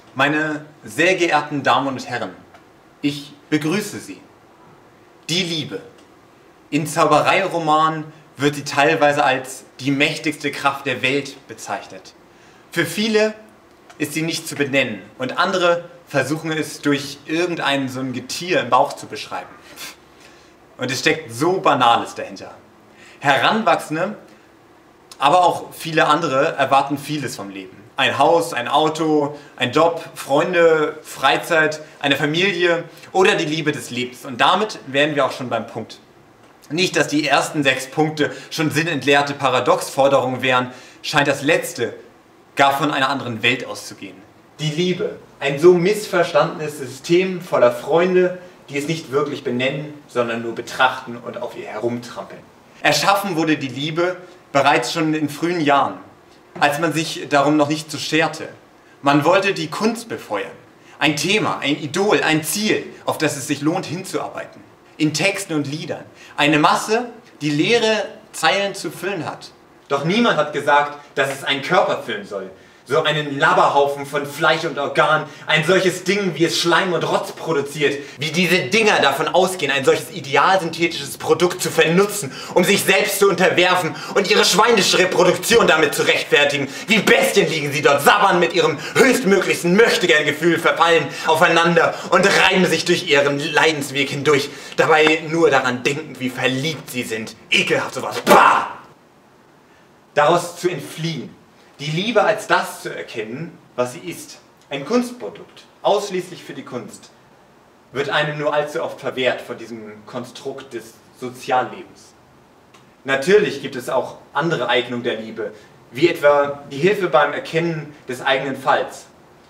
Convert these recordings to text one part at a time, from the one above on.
Meine sehr geehrten Damen und Herren, ich begrüße Sie. Die Liebe. In Zaubereiromanen wird sie teilweise als die mächtigste Kraft der Welt bezeichnet. Für viele ist sie nicht zu benennen und andere versuchen es durch irgendein so ein Getier im Bauch zu beschreiben. Und es steckt so Banales dahinter. Heranwachsende, aber auch viele andere erwarten vieles vom Leben. Ein Haus, ein Auto, ein Job, Freunde, Freizeit, eine Familie oder die Liebe des Lebens. Und damit wären wir auch schon beim Punkt. Nicht, dass die ersten 6 Punkte schon sinnentleerte Paradoxforderungen wären, scheint das letzte gar von einer anderen Welt auszugehen. Die Liebe, ein so missverstandenes System voller Freunde, die es nicht wirklich benennen, sondern nur betrachten und auf ihr herumtrampeln. Erschaffen wurde die Liebe bereits schon in frühen Jahren, als man sich darum noch nicht so scherte. Man wollte die Kunst befeuern. Ein Thema, ein Idol, ein Ziel, auf das es sich lohnt hinzuarbeiten. In Texten und Liedern. Eine Masse, die leere Zeilen zu füllen hat. Doch niemand hat gesagt, dass es einen Körper füllen soll. So einen Labberhaufen von Fleisch und Organ, ein solches Ding, wie es Schleim und Rotz produziert, wie diese Dinger davon ausgehen, ein solches idealsynthetisches Produkt zu vernutzen, um sich selbst zu unterwerfen und ihre schweinische Reproduktion damit zu rechtfertigen. Wie Bestien liegen sie dort, sabbern mit ihrem höchstmöglichsten Möchtegern-Gefühl, verfallen aufeinander und reiben sich durch ihren Leidensweg hindurch, dabei nur daran denkend, wie verliebt sie sind. Ekelhaft sowas. Bah! Daraus zu entfliehen. Die Liebe als das zu erkennen, was sie ist. Ein Kunstprodukt, ausschließlich für die Kunst, wird einem nur allzu oft verwehrt von diesem Konstrukt des Soziallebens. Natürlich gibt es auch andere Eignungen der Liebe, wie etwa die Hilfe beim Erkennen des eigenen Falls,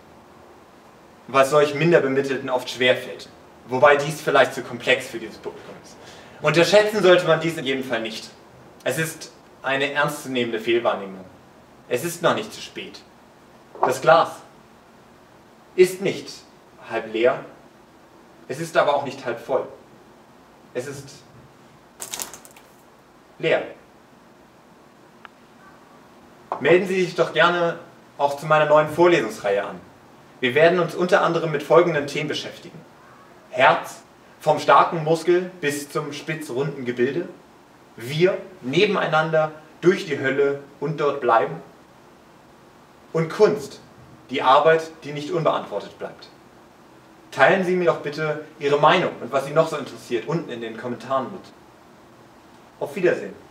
was solch Minderbemittelten oft schwerfällt, wobei dies vielleicht zu komplex für dieses Publikum ist. Unterschätzen sollte man dies in jedem Fall nicht. Es ist eine ernstzunehmende Fehlwahrnehmung. Es ist noch nicht zu spät. Das Glas ist nicht halb leer, es ist aber auch nicht halb voll. Es ist leer. Melden Sie sich doch gerne auch zu meiner neuen Vorlesungsreihe an. Wir werden uns unter anderem mit folgenden Themen beschäftigen. Herz, vom starken Muskel bis zum spitzrunden Gebilde. Wir, nebeneinander, durch die Hölle und dort bleiben. Und Kunst, die Arbeit, die nicht unbeantwortet bleibt. Teilen Sie mir doch bitte Ihre Meinung und was Sie noch so interessiert unten in den Kommentaren mit. Auf Wiedersehen.